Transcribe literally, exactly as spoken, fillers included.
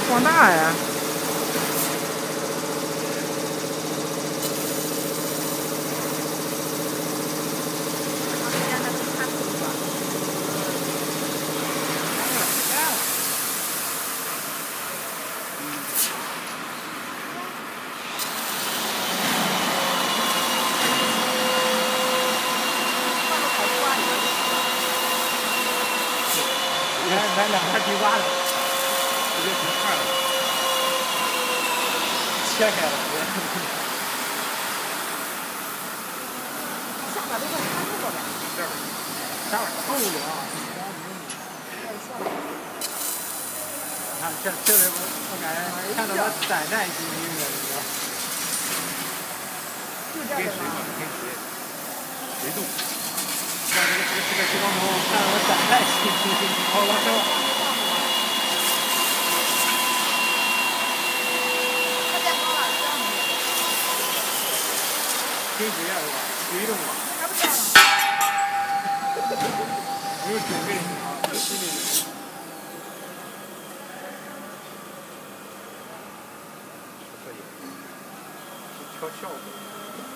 放大呀。来来两块地瓜的，直接成块了，切开了。 下边都快看这个了。 这边，下边透了啊！看这这里我我感觉看到我胆战心惊的，你知道？ 就这个吗？ 跟水，水动。看这个这个这个激光头，看得我胆战心惊。我我说。跟水一样是吧？水动嘛。 还不知道呢。 没有准备好，心里。可以，调效果。